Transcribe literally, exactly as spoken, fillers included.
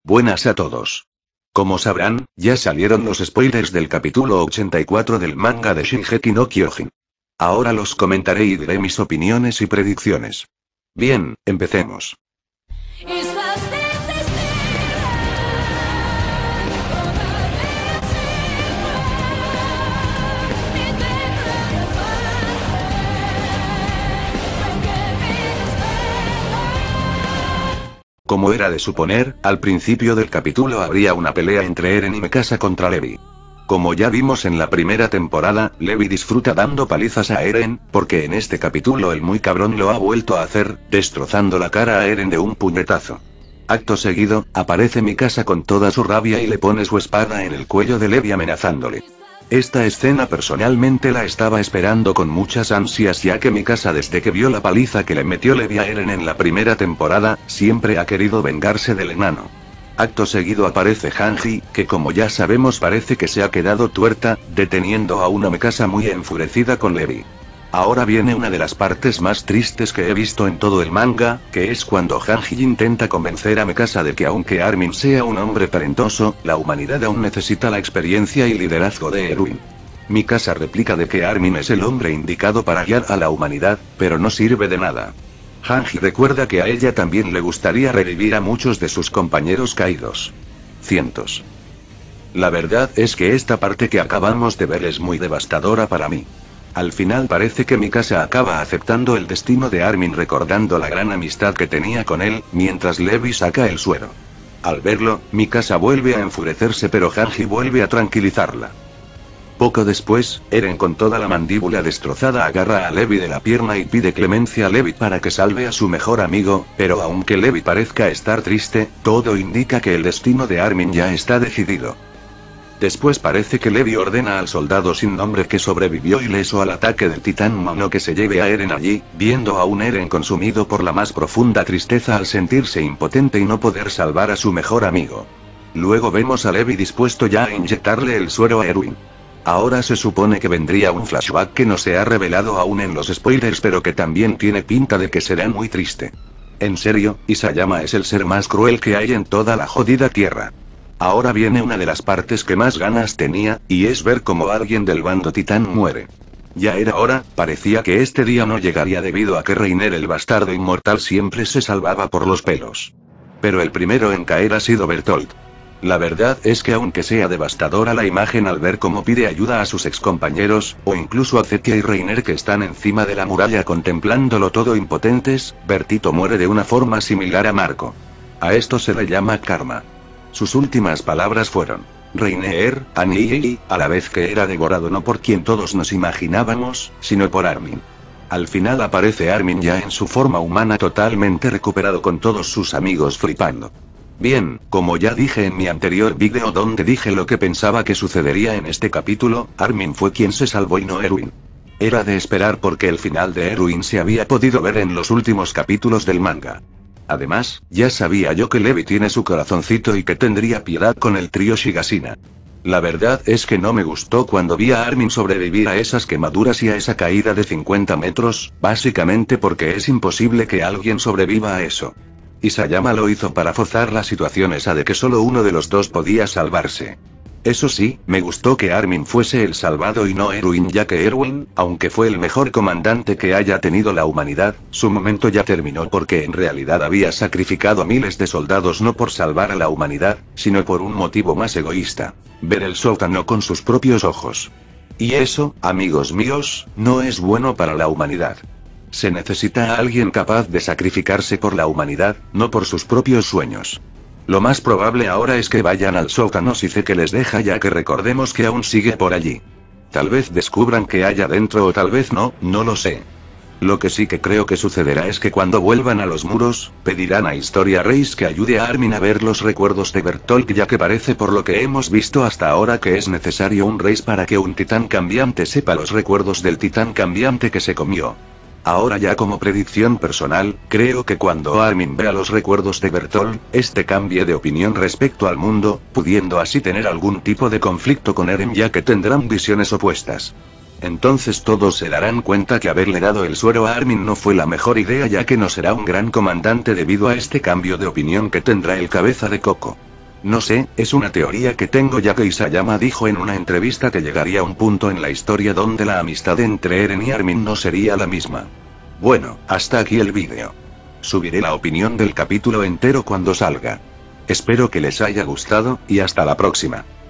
Buenas a todos. Como sabrán, ya salieron los spoilers del capítulo ochenta y cuatro del manga de Shingeki no Kyojin. Ahora los comentaré y diré mis opiniones y predicciones. Bien, empecemos. Como era de suponer, al principio del capítulo habría una pelea entre Eren y Mikasa contra Levi. Como ya vimos en la primera temporada, Levi disfruta dando palizas a Eren, porque en este capítulo el muy cabrón lo ha vuelto a hacer, destrozando la cara a Eren de un puñetazo. Acto seguido, aparece Mikasa con toda su rabia y le pone su espada en el cuello de Levi amenazándole. Esta escena personalmente la estaba esperando con muchas ansias, ya que Mikasa, desde que vio la paliza que le metió Levi a Eren en la primera temporada, siempre ha querido vengarse del enano. Acto seguido aparece Hanji, que como ya sabemos parece que se ha quedado tuerta, deteniendo a una Mikasa muy enfurecida con Levi. Ahora viene una de las partes más tristes que he visto en todo el manga, que es cuando Hanji intenta convencer a Mikasa de que aunque Armin sea un hombre talentoso, la humanidad aún necesita la experiencia y liderazgo de Erwin. Mikasa replica de que Armin es el hombre indicado para guiar a la humanidad, pero no sirve de nada. Hanji recuerda que a ella también le gustaría revivir a muchos de sus compañeros caídos. Cientos. La verdad es que esta parte que acabamos de ver es muy devastadora para mí. Al final parece que Mikasa acaba aceptando el destino de Armin, recordando la gran amistad que tenía con él, mientras Levi saca el suero. Al verlo, Mikasa vuelve a enfurecerse, pero Hanji vuelve a tranquilizarla. Poco después, Eren con toda la mandíbula destrozada agarra a Levi de la pierna y pide clemencia a Levi para que salve a su mejor amigo, pero aunque Levi parezca estar triste, todo indica que el destino de Armin ya está decidido. Después parece que Levi ordena al soldado sin nombre que sobrevivió ileso al ataque del titán humano que se lleve a Eren allí, viendo a un Eren consumido por la más profunda tristeza al sentirse impotente y no poder salvar a su mejor amigo. Luego vemos a Levi dispuesto ya a inyectarle el suero a Erwin. Ahora se supone que vendría un flashback que no se ha revelado aún en los spoilers, pero que también tiene pinta de que será muy triste. En serio, Isayama es el ser más cruel que hay en toda la jodida tierra. Ahora viene una de las partes que más ganas tenía, y es ver cómo alguien del bando titán muere. Ya era hora, parecía que este día no llegaría debido a que Reiner el bastardo inmortal siempre se salvaba por los pelos. Pero el primero en caer ha sido Bertolt. La verdad es que aunque sea devastadora la imagen al ver cómo pide ayuda a sus excompañeros, o incluso a Zetia y Reiner que están encima de la muralla contemplándolo todo impotentes, Bertito muere de una forma similar a Marco. A esto se le llama karma. Sus últimas palabras fueron: Reiner, Annie, a la vez que era devorado no por quien todos nos imaginábamos, sino por Armin. Al final aparece Armin ya en su forma humana, totalmente recuperado, con todos sus amigos flipando. Bien, como ya dije en mi anterior vídeo donde dije lo que pensaba que sucedería en este capítulo, Armin fue quien se salvó y no Erwin. Era de esperar porque el final de Erwin se había podido ver en los últimos capítulos del manga. Además, ya sabía yo que Levi tiene su corazoncito y que tendría piedad con el trío Shigashina. La verdad es que no me gustó cuando vi a Armin sobrevivir a esas quemaduras y a esa caída de cincuenta metros, básicamente porque es imposible que alguien sobreviva a eso. Isayama lo hizo para forzar la situación esa de que solo uno de los dos podía salvarse. Eso sí, me gustó que Armin fuese el salvado y no Erwin, ya que Erwin, aunque fue el mejor comandante que haya tenido la humanidad, su momento ya terminó porque en realidad había sacrificado a miles de soldados no por salvar a la humanidad, sino por un motivo más egoísta: ver el sótano con sus propios ojos. Y eso, amigos míos, no es bueno para la humanidad. Se necesita a alguien capaz de sacrificarse por la humanidad, no por sus propios sueños. Lo más probable ahora es que vayan al sótano si sé que les deja, ya que recordemos que aún sigue por allí. Tal vez descubran que haya dentro o tal vez no, no lo sé. Lo que sí que creo que sucederá es que cuando vuelvan a los muros, pedirán a Historia Reis que ayude a Armin a ver los recuerdos de Bertolt, ya que parece por lo que hemos visto hasta ahora que es necesario un Reis para que un titán cambiante sepa los recuerdos del titán cambiante que se comió. Ahora ya como predicción personal, creo que cuando Armin vea los recuerdos de Bertolt, este cambie de opinión respecto al mundo, pudiendo así tener algún tipo de conflicto con Eren, ya que tendrán visiones opuestas. Entonces todos se darán cuenta que haberle dado el suero a Armin no fue la mejor idea, ya que no será un gran comandante debido a este cambio de opinión que tendrá el cabeza de coco. No sé, es una teoría que tengo, ya que Isayama dijo en una entrevista que llegaría un punto en la historia donde la amistad entre Eren y Armin no sería la misma. Bueno, hasta aquí el vídeo. Subiré la opinión del capítulo entero cuando salga. Espero que les haya gustado, y hasta la próxima.